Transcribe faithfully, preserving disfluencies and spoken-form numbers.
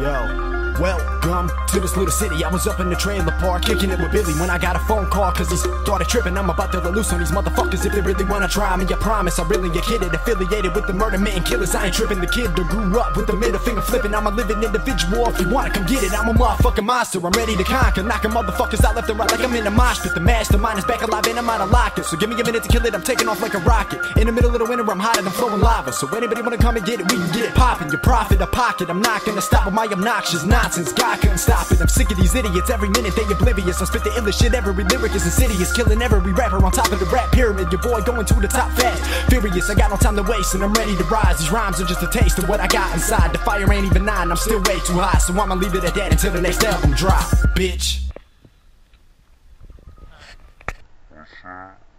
Yo, welcome to this little city. I was up in the trailer park kicking it with Billy when I got a phone call cause he started tripping. I'm about to let loose on these motherfuckers if they really wanna try me. I promise I really get kidded, affiliated with the murder man killers. I ain't tripping, the kid that grew up with the middle finger flipping. I'm a living individual, if you wanna come get it. I'm a motherfucking monster, I'm ready to conquer, knocking motherfuckers out left and right like I'm in a mosh pit. The mastermind is back alive and I'm out of locker, so give me a minute to kill it, I'm taking off like a rocket. In the middle of the winter I'm hot and I'm flowing lava, so anybody wanna come and get it, we can get it poppin'. Your profit, a pocket, I'm not gonna stop with my obnoxious nonsense. God couldn't stop it, I'm sick of these idiots, every minute they oblivious. I spit the illest shit, every lyric is insidious, killing every rapper on top of the rap pyramid. Your boy going to the top fast, furious, I got no time to waste and I'm ready to rise. These rhymes are just a taste of what I got inside. The fire ain't even nine, I'm still way too high, so I'ma leave it at that until the next album drop, bitch. Uh-huh.